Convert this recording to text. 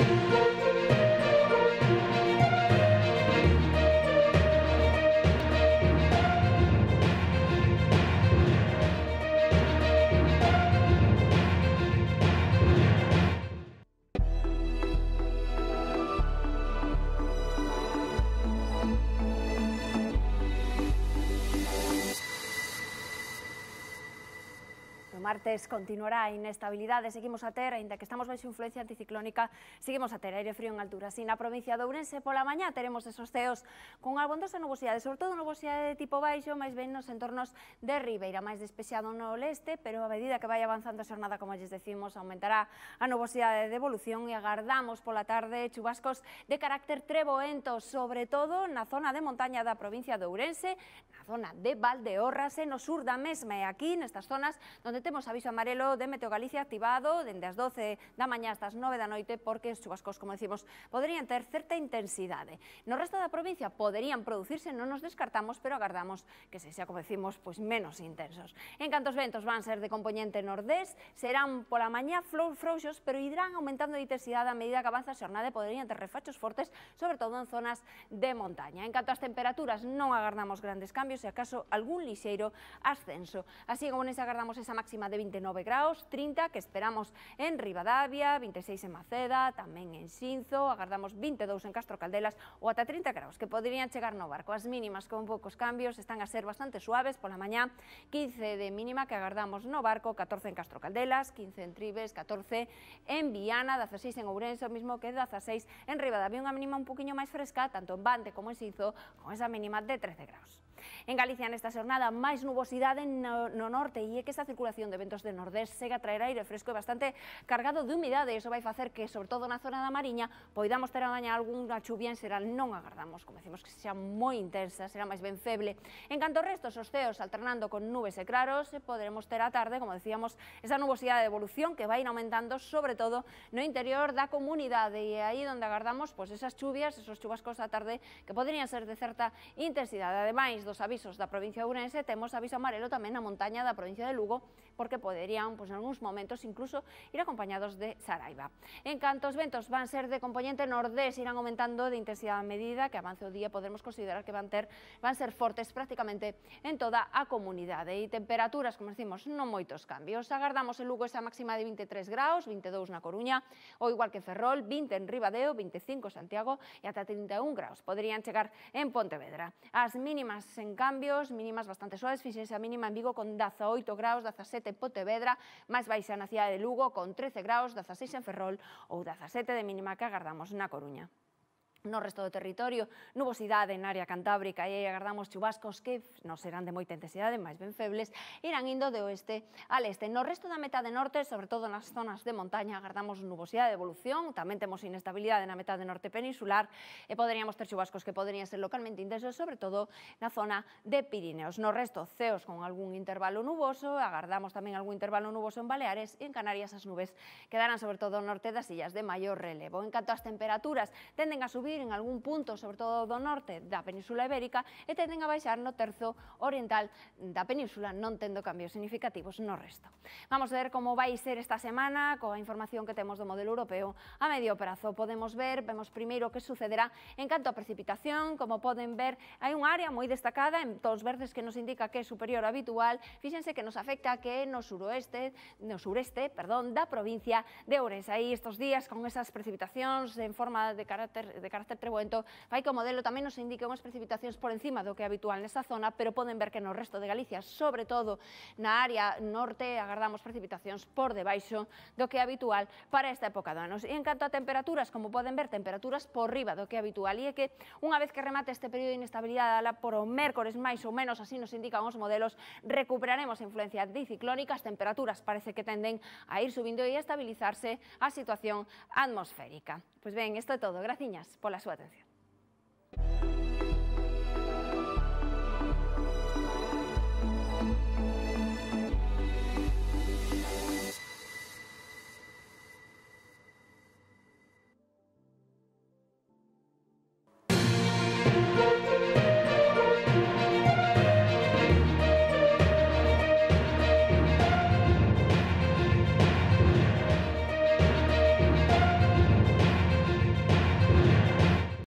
Martes continuará a inestabilidade, seguimos a ter, aínda que estamos baixo influencia anticiclónica, seguimos a ter aire frío en altura. Así na provincia de Ourense, pola mañá teremos esos ceos con abondosa nubosidade, sobre todo nubosidade de tipo baixo, máis ben nos entornos de Ribeira, máis despexado no leste, pero a medida que vai avanzando a xornada, como lles decimos, aumentará a nubosidade de evolución e agardamos pola tarde chubascos de carácter treboento, sobre todo na zona de montaña da provincia de Ourense, na zona de Valdeorras e no sur da mesma, e aquí nestas zonas onde temos aviso amarelo de Meteo Galicia activado dende as 12 da mañá hasta as 9 da noite, porque os chubascos, como decimos, poderían ter certa intensidade. No resto da provincia poderían producirse, non nos descartamos, pero agardamos que se xa, como decimos, pois menos intensos. En canto os ventos van ser de compoñente nordés, serán pola mañá frouxos, pero irán aumentando de intensidade a medida que avanza a xornada e poderían ter refachos fortes, sobre todo en zonas de montaña. En canto ás temperaturas, non agardamos grandes cambios e acaso algún lixeiro ascenso. Así como nese agardamos esa máxima de 29 graus, 30 que esperamos en Ribadavia, 26 en Maceda, tamén en Xinzo, agardamos 22 en Castro Caldelas ou ata 30 graus que poderían chegar no barco. As mínimas con poucos cambios están a ser bastante suaves pola mañá, 15 de mínima que agardamos no barco, 14 en Castro Caldelas, 15 en Tribes, 14 en Viana, 16 en Ourense, o mismo que 16 en Ribadavia, unha mínima un poquinho máis fresca, tanto en Bande como en Xinzo, con esa mínima de 13 graus. En Galicia nesta xornada máis nubosidade no norte e é que esa circulación de ventos de nordés segue a traer aire fresco e bastante cargado de humidade, e iso vai facer que, sobre todo na zona da Mariña, poidamos ter a mañá algunha chuvia en xeral, non agardamos, como decimos, que sea moi intensa, será máis ben feble. En canto ao resto, os ceos alternando con nubes e claros, poderemos ter a tarde, como decíamos, esa nubosidade de evolución que vai aumentando, sobre todo no interior da comunidade, e aí onde agardamos pois esas chuvias, esos chubascos a tarde que poderían ser de certa intensidade. Ademais dos avisos da provincia de Ourense, temos aviso amarelo tamén na montaña da provincia de Lugo, porque poderían, en algúns momentos, incluso ir acompañados de Saraiva. En canto os ventos van ser de componente nordés, irán aumentando de intensidade a medida que avance o día, podemos considerar que van ser fortes prácticamente en toda a comunidade. E temperaturas, como decimos, non moitos cambios. Agardamos en Lugo esa máxima de 23 graus, 22 na Coruña, ou igual que Ferrol, 20 en Ribadeo, 25 en Santiago e ata 31 graus poderían chegar en Pontevedra. As mínimas en cambios, mínimas bastante suaves, fíxense a mínima en Vigo con 18 graus, 17 en Pontevedra, máis baixa na cidade de Lugo con 13 graus, 16 en Ferrol ou 17 de mínima que agardamos na Coruña. No resto do territorio, nubosidade en área cantábrica e agardamos chubascos que non serán de moita intensidade, máis ben febles, irán indo de oeste al este. No resto da metade norte, sobre todo nas zonas de montaña, agardamos nubosidade de evolución, tamén temos inestabilidade na metade norte peninsular e poderíamos ter chubascos que poderían ser localmente intensos, sobre todo na zona de Pirineos. No resto, ceos con algún intervalo nuboso, agardamos tamén algún intervalo nuboso en Baleares e en Canarias as nubes quedarán sobre todo ao norte das illas de maior relevo. En canto ás temperaturas, tenden a subir en algún punto, sobre todo do norte da Península Ibérica, e tenden a baixar no terzo oriental da península, non tendo cambios significativos no resto. Vamos a ver como vai ser esta semana coa información que temos do modelo europeo a medio prazo. Vemos primeiro o que sucederá en canto a precipitación. Como poden ver, hai unha área moi destacada en tons verdes que nos indica que é superior ao habitual. Fíxense que nos afecta que no sureste da provincia de Ourense. Aí estes días con esas precipitacións en forma de carácter treboento, fai que o modelo tamén nos indique unhas precipitacións por encima do que é habitual nesta zona, pero poden ver que no resto de Galicia, sobre todo na área norte, agardamos precipitacións por debaixo do que é habitual para esta época do ano. E en canto a temperaturas, como poden ver, temperaturas por riba do que é habitual, e é que unha vez que remate este período de inestabilidade alá por o mércores máis ou menos, así nos indican os modelos, recuperaremos a influencia anticiclónica, as temperaturas parece que tenden a ir subindo e a estabilizarse a situación atmosférica. Pois ben, isto é todo. Graciñas pola súa atención.